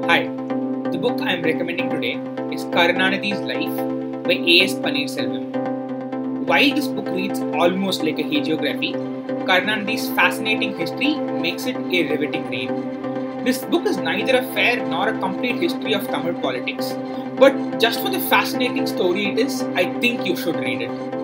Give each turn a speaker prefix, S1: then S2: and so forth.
S1: Hi, the book I am recommending today is Karunanidhi's Life by A.S. Paneerselvam. While this book reads almost like a hagiography, Karunanidhi's fascinating history makes it a riveting read. This book is neither a fair nor a complete history of Tamil politics, but just for the fascinating story it is, I think you should read it.